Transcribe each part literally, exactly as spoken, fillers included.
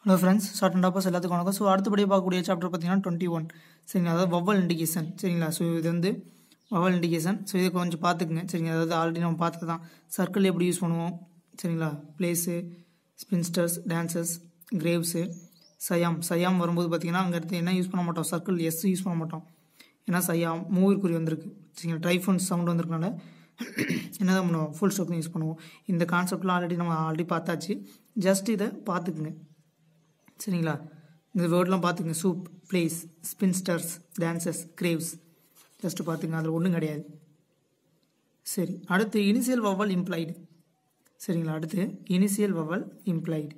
Hello friends, short and toppers எல்லாத்துக்கும் வணக்கம். So அடுத்தபடியாக பார்க்கக்கூடிய சாப்டர் பார்த்தீங்கன்னா டுவெண்ட்டி ஒன் சரிங்களா, அதாவது வவல் இண்டிகேஷன் சரிங்களா. ஸோ இது வந்து வவல் இண்டிகேஷன். ஸோ இதை கொஞ்சம் பார்த்துக்குங்க சரிங்களா. அதாவது ஆல்ரெடி நம்ம பார்த்தது தான். சர்க்கிள் எப்படி யூஸ் பண்ணுவோம் சரிங்களா, பிளேஸு, ஸ்பின்ஸ்டர்ஸ், டான்சர்ஸ், கிரேவ்ஸு, சயாம். சயாம் வரும்போது பார்த்தீங்கன்னா அங்கே அடுத்து என்ன யூஸ் பண்ண மாட்டோம், சர்க்கிள் எஸ் யூஸ் பண்ண மாட்டோம். ஏன்னா சயாம் மூவிற்குறி வந்திருக்கு சரிங்களா, ட்ரைஃபோன் சவுண்ட் வந்திருக்கனால என்ன தான் பண்ணுவோம், ஃபுல் ஸ்டாக் யூஸ் பண்ணுவோம். இந்த கான்செப்ட்லாம் ஆல்ரெடி நம்ம ஆல்ரெடி பார்த்தாச்சு. ஜஸ்ட் இதை பார்த்துக்குங்க சரிங்களா. இந்த வேர்ட்லாம் பார்த்துங்க, soup, place, spinsters, dancers, graves, just பார்த்துங்க, அதில் ஒன்றும் கிடையாது. சரி, அடுத்து இனிஷியல் வவல் இம்ப்ளைடு சரிங்களா. அடுத்து இனிஷியல் வவல் இம்ப்ளைடு.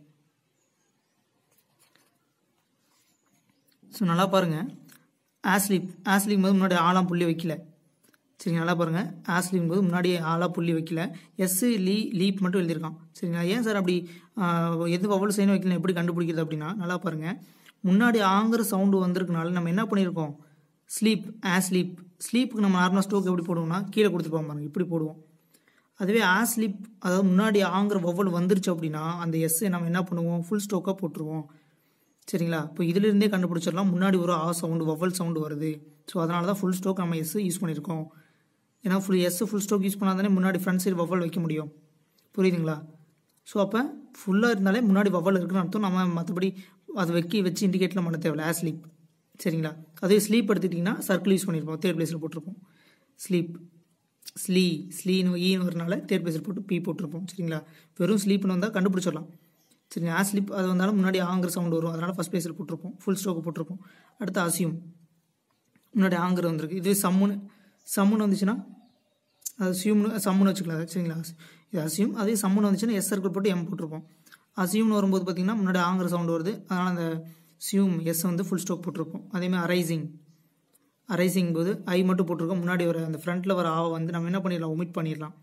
ஸோ நல்லா பாருங்கள், ஆஸ்லீப் ஆஸ்லீப் போது முன்னாடி ஆலாம் புள்ளி வைக்கல சரிங்க. நல்லா பாருங்கள், ஆஸ்லீப் போது முன்னாடியே ஆலா புள்ளி வைக்கல, எஸ்ஸு லீ லீப் மட்டும் எழுதியிருக்கான் சரிங்களா. ஏன் சார் அப்படி எது வவல் சைன் வைக்கல எப்படி கண்டுபிடிக்கிறது அப்படின்னா, நல்லா பாருங்கள், முன்னாடி ஆங்கிற சவுண்டு வந்திருக்கனால நம்ம என்ன பண்ணியிருக்கோம், ஸ்லீப் ஆஸ்லீப். ஸ்லீப்புக்கு நம்ம நார்மலாக ஸ்டோக் எப்படி போடுவோம்னா கீழே கொடுத்துருப்போம் பாருங்கள், இப்படி போடுவோம். அதுவே ஆஸ்லீப் அதாவது முன்னாடி ஆங்கிற வவல் வந்துருச்சு அப்படின்னா அந்த எஸ்ஸை நம்ம என்ன பண்ணுவோம், ஃபுல் ஸ்டோக்காக போட்டுருவோம் சரிங்களா. இப்போ இதிலிருந்தே கண்டுபிடிச்சிடலாம் முன்னாடி ஒரு ஆ சவுண்டு வவல் சவுண்டு வருது. ஸோ அதனால தான் ஃபுல் ஸ்டோக் நம்ம எஸ் யூஸ் பண்ணியிருக்கோம். ஏன்னா full S full stroke use பண்ணால் தானே முன்னாடி ஃப்ரண்ட் சைடு வவல் வைக்க முடியும், புரியுதுங்களா. ஸோ அப்போ ஃபுல்லாக இருந்தாலே முன்னாடி வவல் இருக்குன்னு அர்த்தம். நம்ம மற்றபடி அதை வைக்க வச்சு இண்டிகேட்லாம் பண்ண தேவையில்ல. ஆஸ் ஸ்லீப் சரிங்களா. அதே ஸ்லீப் எடுத்துக்கிட்டிங்கன்னா சர்க்கிள் யூஸ் பண்ணியிருப்போம், தேர்ட் பிளேஸில் போட்டிருப்போம். ஸ்லீப், ஸ்லீ, ஸ்லீன்னு ஈன்னு வரனால தேர்ட் பிளேஸில் போட்டு பி போட்டிருப்போம் சரிங்களா. வெறும் ஸ்லீப்னு வந்தால் கண்டுபிடிச்சிடலாம் சரிங்களா. ஆஸ் ஸ்லீப் அது வந்தாலும் முன்னாடி ஆங்கிற சவுண்டு வரும், அதனால் ஃபஸ்ட் பிளேஸில் போட்டிருப்போம், ஃபுல் ஸ்டோக்கு போட்டிருப்போம். அடுத்து அசியூம், முன்னாடி ஆங்கிற வந்திருக்கு. இது சம்முன்னு சம்முன்னு வந்துச்சுன்னா அது சியூம்னு சம்முன்னு வச்சுக்கலாம் சரிங்களா. இது அசியூம். அதே சம்முன்னு வந்துச்சுன்னா எஸ் சர்க்கிள் போட்டு எம் போட்டிருப்போம். அசியூம்னு வரும்போது பார்த்தீங்கன்னா முன்னாடி ஆங்கிற சவுண்டு வருது, அதனால் அந்த சியூம் எஸ் வந்து ஃபுல் ஸ்டோக் போட்டிருப்போம். அதேமாதிரி அரைசிங், அரைசிங் போது ஐ மட்டும் போட்டிருக்கோம். முன்னாடி வர அந்த ஃப்ரண்ட்டில் வர ஆவை வந்து நம்ம என்ன பண்ணிடலாம், ஒமிட் பண்ணிடலாம்.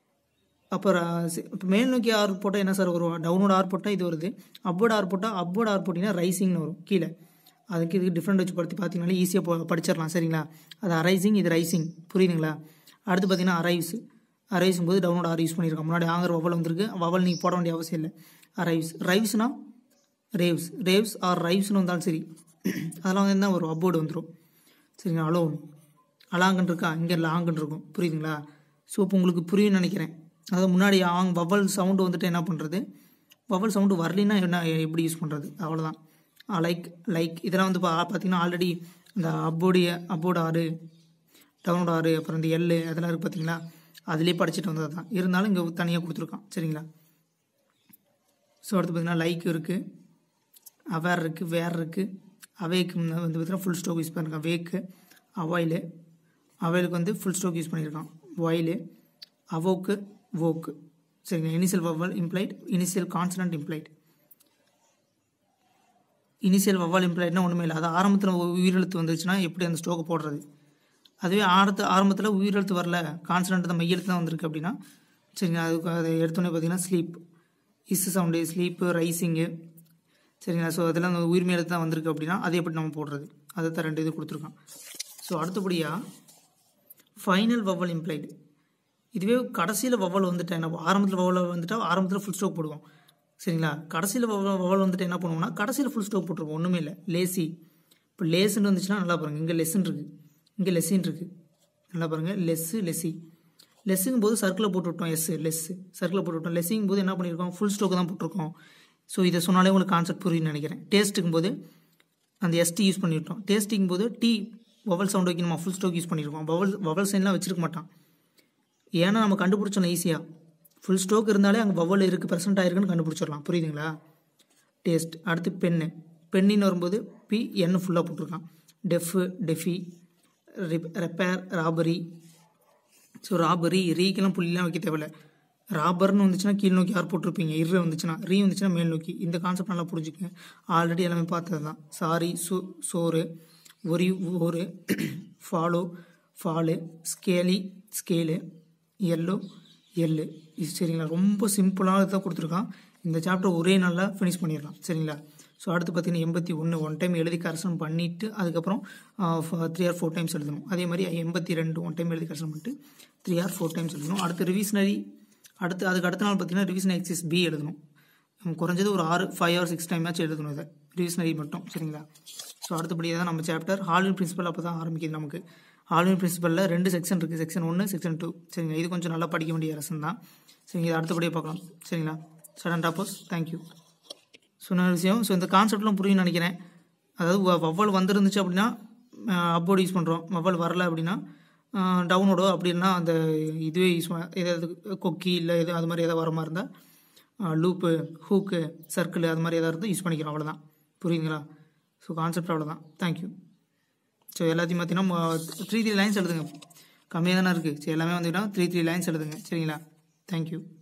அப்புறம் இப்போ மேல் நோக்கி ஆர் போட்டால் என்ன சார் வரும், டவுனோட ஆர் போட்டால் இது வருது. அப்போட ஆர் போட்டால் அப்போட ஆர் போட்டிங்கன்னா ரைசிங்னு வரும் கீழே. அதுக்கு இதுக்கு டிஃப்ரெண்ட் வச்சு படுத்தி பார்த்தீங்கன்னாலே ஈஸியாக படிச்சிடலாம் சரிங்களா. அது அரைசிங், இது ரைசிங், புரியுதுங்களா. அடுத்து பார்த்தீங்கன்னா அரைவ்ஸ், அரைவ்ஸும் போது டவுனோட ஆர் யூஸ் பண்ணியிருக்கோம். முன்னாடி ஆங்கிற வவல் வந்திருக்கு, வவல் நீங்கள் போட வேண்டிய அவசியம் இல்லை. அரைவ்ஸ், ரைவ்ஸ்னா ரேவ்ஸ், ரேவ்ஸ் ஆர் ரைவ்ஸ்னு வந்தாலும் சரி, அதெல்லாம் வந்து என்ன வரும், அப்போர்டு வந்துடும் சரிங்களா. அலோன், அலாங்கன் இருக்கா, இங்கே லாங்கன் இருக்கும், புரியுதுங்களா. ஸோ இப்போ உங்களுக்கு புரியும்னு நினைக்கிறேன். அதாவது முன்னாடி ஆங் வவல் சவுண்டு வந்துட்டு என்ன பண்ணுறது, வவல் சவுண்டு வரலின்னா என்ன எப்படி யூஸ் பண்ணுறது, அவ்வளோதான். லைக் லைக் இதெல்லாம் வந்து பா பார்த்தீங்கன்னா ஆல்ரெடி இந்த அப்போடைய அப்போட ஆறு, டவுனோட ஆறு, அப்புறம் இந்த எல்லு அதெல்லாம் இருக்குது பார்த்தீங்களா, அதிலே படிச்சுட்டு வந்தது தான். இருந்தாலும் இங்கே தனியாக கொடுத்துருக்கான் சரிங்களா. ஸோ அடுத்து பார்த்தீங்கன்னா லைக் இருக்குது, அவேர் இருக்குது, வேர் இருக்குது, அவேக்கு வந்து பார்த்தீங்கன்னா ஃபுல் ஸ்டோக் யூஸ் பண்ணியிருக்கான். வேக்கு, அவாயிலு, அவைலுக்கு வந்து ஃபுல் ஸ்டோக் யூஸ் பண்ணியிருக்கான். வாயிலு, அவோக்கு, வோக்கு சரிங்களா. Initial vowel implied, initial consonant implied. Initial vowel இம்ப்ளைட்னா ஒன்றுமே இல்லை, அது ஆரம்பத்தில் உயிரெழுத்து வந்துருச்சுன்னா எப்படி அந்த ஸ்டோக்கை போடுறது. அதுவே ஆரத்து ஆரம்பத்தில் உயிரெழுத்து வரல, கான்சனன்ட் தான் மையெழுத்து தான் வந்திருக்கு அப்படின்னா சரிங்களா, அதுக்கு அதை எடுத்தோன்னே பார்த்தீங்கன்னா sleep, is sound, sleep, rising சரிங்களா. ஸோ அதெல்லாம் அந்த உயிர்மை எழுத்து தான் வந்திருக்கு அப்படின்னா அதை எப்படி நம்ம போடுறது, அதை தான் ரெண்டு இது கொடுத்துருக்கான். ஸோ அடுத்தபடியாக ஃபைனல் வவல் இம்ப்ளைடு. இதுவே கடைசியில் வவல் வந்துட்டு என்ன, ஆரம்பத்தில் வவல் வந்துட்டால் ஆரம்பத்தில் ஃபுல் ஸ்டோக் போடுவோம் சரிங்களா. கடைசியில் வவல் வவல் வந்துட்டு என்ன பண்ணுவோம்னா கடைசியில் ஃபுல் ஸ்டோக் போட்டுருவோம், ஒன்றுமே இல்லை. லேசி, இப்போ லேஸுன்னு வந்துச்சுன்னா நல்லா பாருங்கள், இங்கே லெஸ்ஸுன்னு இருக்குது, இங்கே லெஸ்ஸின் இருக்குது, நல்லா பாருங்கள், லெஸ்ஸு லெஸ்ஸி. லெஸ்ஸுங்கும் போது சர்க்கிளில் போட்டு விட்டோம், எஸ் லெஸ்ஸு சர்க்கிளில் போட்டு விட்டோம். லெஸ்ஸிங்கும் போது என்ன பண்ணியிருக்கோம், ஃபுல் ஸ்டோக்கு தான் போட்டிருக்கோம். ஸோ இதை சொன்னாலே உங்களுக்கு கான்செப்ட் புரியுன்னு நினைக்கிறேன். டேஸ்ட்டுக்கும் போது அந்த எஸ்டி யூஸ் பண்ணிவிட்டோம். டேஸ்டிங் போது டி வவல் சவுண்ட் வைக்கணுமா, ஃபுல் ஸ்டோக் யூஸ் பண்ணியிருக்கோம். வவல் வவல் சைன்லாம் வச்சிருக்க மாட்டான், ஏன்னா நம்ம கண்டுபிடிச்சோம் ஈஸியாக. ஃபுல் ஸ்டோக் இருந்தாலே அங்கே வவல் இருக்குது, ப்ரெசென்ட் ஆகிருக்குன்னு கண்டுபிடிச்சிடலாம், புரியுதுங்களா. டேஸ்ட். அடுத்து பென்னு, பென்னின்னு வரும்போது பி என்னு ஃபுல்லாக போட்டிருக்கான். டெஃபு, டெஃபி, ரிப் ரெப்பேர், ராபரி. ஸோ ராபரி, ரீக்கெல்லாம் புள்ளிலாம் வைக்க தேவையில்லை. ராபர்னு வந்துச்சுன்னா கீழ் நோக்கி யார் போட்டிருப்பீங்க, இரு வந்துச்சுன்னா, ரீ வந்துச்சுன்னா மேல் நோக்கி. இந்த கான்செப்ட் நல்லா புரிஞ்சுக்கங்க, ஆல்ரெடி எல்லாமே பார்த்தது தான். சாரி, சு சோறு, ஒரி ஓரு, ஃபாலோ ஃபாலு, ஸ்கேலி ஸ்கேலு, எல்லோ எல்லு. இது சரிங்களா, ரொம்ப சிம்பிளாக தான் கொடுத்துருக்கான். இந்த சாப்டர் ஒரே நாளில் ஃபினிஷ் பண்ணிடலாம் சரிங்களா. ஸோ அடுத்து பார்த்தீங்கன்னா எண்பத்தி ஒன்று ஒன் டைம் எழுதி கரெக்ஷன் பண்ணிவிட்டு அதுக்கப்புறம் த்ரீ ஆர் ஃபோர் டைம்ஸ் எழுதணும். அதே மாதிரி எண்பத்தி ரெண்டு ஒன் டைம் எழுதி கரெக்ஷன் பண்ணிட்டு த்ரீ ஆர் ஃபோர் டைம்ஸ் எழுதணும். அடுத்து ரிவிஷனரி, அடுத்து அதுக்கு அடுத்த நாள் பார்த்தீங்கன்னா ரிவிஷன் எக்ஸைஸ் பி எழுதணும். குறைஞ்சது ஒரு ஆறு ஃபைவ் ஆர் சிக்ஸ் டைமாச்சும் எழுதணும் இதை ரிவிஷனரி மட்டும். சரிங்களா? ஸோ அடுத்தபடியாக தான் நம்ம சாப்டர் ஹால்வின் பிரின்சிபல் அப்போ தான் ஆரம்பிக்குது நமக்கு. ஹால்வின் பிரின்சிபலில் ரெண்டு செக்ஷன் இருக்குது, செக்ஷன் ஒன்று செக்ஷன் டூ. சரிங்களா? இது கொஞ்சம் நல்லா படிக்க வேண்டிய லெசன் தான். சரிங்க, இது அடுத்தபடியாக பார்க்கலாம். சரிங்களா? சடன் டாப்போஸ், தேங்க்யூ. சொன்ன விஷயம். ஸோ இந்த கான்செப்ட்லாம் புரியும்னு நினைக்கிறேன். அதாவது வவ்வல் வந்துருந்துச்சு அப்படின்னா அப்போர்டு யூஸ் பண்ணுறோம், வவ்வல் வரல அப்படின்னா டவுனோடோ அப்படின்னா அந்த இதுவே யூஸ் பண்ண ஏதாவது கொக்கி இல்லை எது அது மாதிரி எதாவது வர மாதிரி இருந்தால் லூப்பு, ஹூக்கு, சர்க்கிள் அது மாதிரி எதாவது இருந்தால் யூஸ் பண்ணிக்கிறோம். அவ்வளோதான். புரியுதுங்களா? ஸோ கான்செப்ட் அவ்வளோதான். தேங்க்யூ. ஸோ எல்லாத்தையும் பார்த்தீங்கன்னா த்ரீ த்ரீ லைன்ஸ் எழுதுங்க. கம்மியாக தானே இருக்குது. சரி, எல்லாமே வந்துக்கிட்டால் த்ரீ த்ரீ லைன்ஸ் எழுதுங்க. சரிங்களா? தேங்க்யூ.